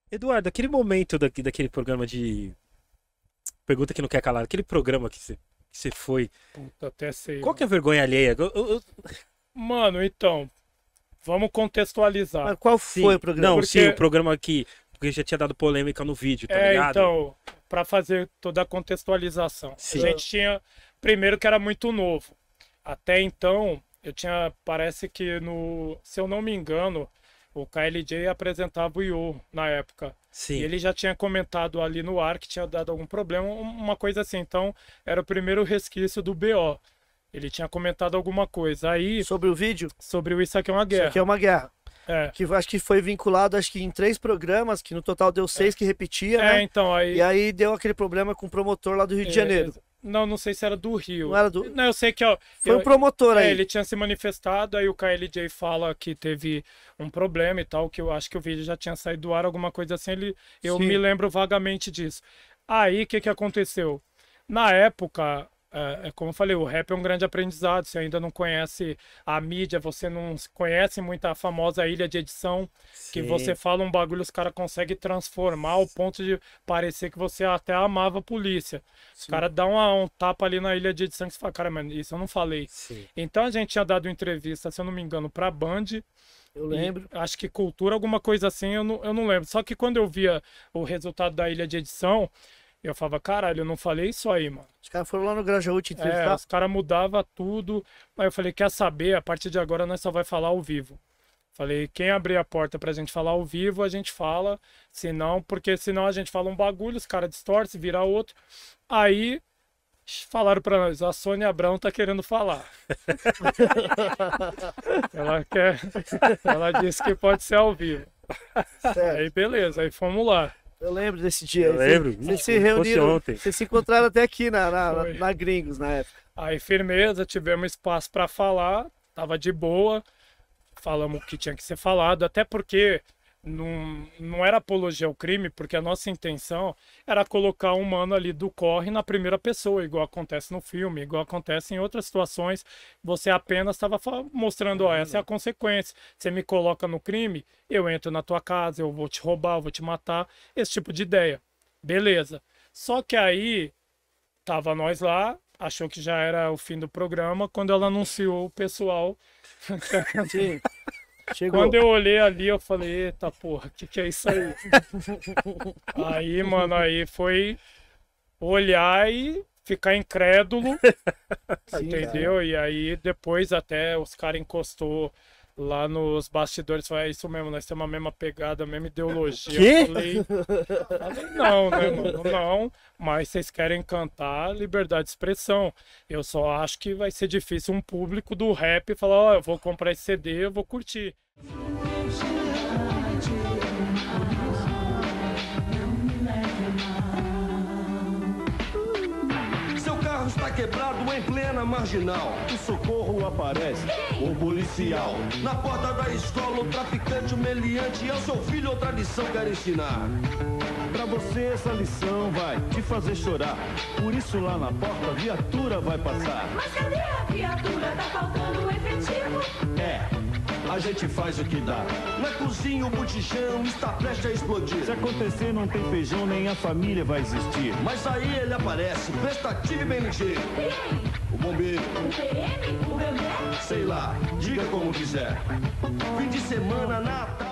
Eduardo, aquele momento daquele programa de Pergunta que não quer calar, aquele programa que você foi, Puta, até sei, qual que é a mano. vergonha alheia? Mano, então, vamos contextualizar. Mas qual foi Sim, o programa? não, sim, o Porque, programa que porque já tinha dado polêmica no vídeo, tá ligado? então, para fazer toda a contextualização, a Sim. gente tinha, primeiro que era muito novo. Até então, eu tinha, parece que se eu não me engano, o KLJ apresentava o Yu na época. E Sim. ele já tinha comentado ali no ar que tinha dado algum problema, uma coisa assim. Então, era o primeiro resquício do BO. Ele tinha comentado alguma coisa. Aí, Sobre o vídeo? sobre o Isso Aqui é uma Isso Guerra. aqui é uma guerra. É. Que acho que foi vinculado acho que em 3 programas, que no total deu 6 que repetia, né? Então, aí. E aí deu aquele problema com o promotor lá do Rio de Janeiro. Não sei se era do Rio. Não era do- Não, eu sei que, ó. Foi um promotor aí. Ele tinha se manifestado, aí o KLJ fala que teve um problema e tal, que eu acho que o vídeo já tinha saído do ar, alguma coisa assim. Eu Sim. me lembro vagamente disso. Aí, o que aconteceu? Na época, como eu falei, o rap é um grande aprendizado. Você ainda não conhece a mídia, você não conhece muito a famosa ilha de edição, que Sim. você fala um bagulho, os caras conseguem transformar ao ponto de parecer que você até amava a polícia. Os caras dão um tapa ali na ilha de edição que você fala, cara, mano, isso eu não falei. Sim. Então a gente tinha dado entrevista, se eu não me engano, pra Band. Eu lembro. Acho que Cultura, alguma coisa assim, eu não lembro. Só que quando eu via o resultado da ilha de edição, eu falava, caralho, eu não falei isso aí, mano. Os caras foram lá no Grajaú te entrevistar. Os caras mudavam tudo. Aí eu falei, quer saber? A partir de agora nós só vai falar ao vivo. Falei, quem abrir a porta pra gente falar ao vivo, a gente fala. Porque senão a gente fala um bagulho, os caras distorcem, vira outro. Aí falaram pra nós, a Sônia Abrão tá querendo falar. Ela disse que pode ser ao vivo. Certo. Aí beleza, aí fomos lá. Eu lembro desse dia. Eu lembro. Vocês se Fosse reuniram. ontem. Vocês se encontraram até aqui Foi. na Gringos na época. Aí firmeza, tivemos espaço pra falar, tava de boa. Falamos o que tinha que ser falado, até porque não era apologia ao crime, porque a nossa intenção era colocar um mano ali do corre na primeira pessoa, igual acontece no filme, igual acontece em outras situações. Você apenas estava mostrando, ó, essa é a consequência. Você me coloca no crime, eu entro na tua casa, eu vou te roubar, eu vou te matar, esse tipo de ideia. Beleza. Só que aí, tava nós lá, achou que já era o fim do programa, quando ela anunciou o pessoal. Sim. Chegou. Quando eu olhei ali, eu falei, eita porra, o que é isso aí? Aí, mano, aí foi olhar e ficar incrédulo, Sim, entendeu? E aí depois até os caras encostou lá nos bastidores, falaram, é isso mesmo, nós temos a mesma pegada, a mesma ideologia. Quê? Eu falei, não, né, mano, não, mas vocês querem cantar liberdade de expressão. Eu só acho que vai ser difícil um público do rap falar, ó, eu vou comprar esse CD, eu vou curtir. Seu carro está quebrado em plena marginal. O socorro aparece, o policial. Na porta da escola, o traficante, o meliante e ao seu filho outra lição quer ensinar. Pra você essa lição vai te fazer chorar. Por isso lá na porta a viatura vai passar. Mas cadê a viatura? Tá faltando um efetivo. A gente faz o que dá. Na cozinha o botijão está prestes a explodir. Se acontecer não tem feijão, nem a família vai existir. Mas aí ele aparece, prestativo e bem ligeiro. Quem? O bombeiro, O PM? O meu neto? sei lá, diga como quiser. Fim de semana, Natal.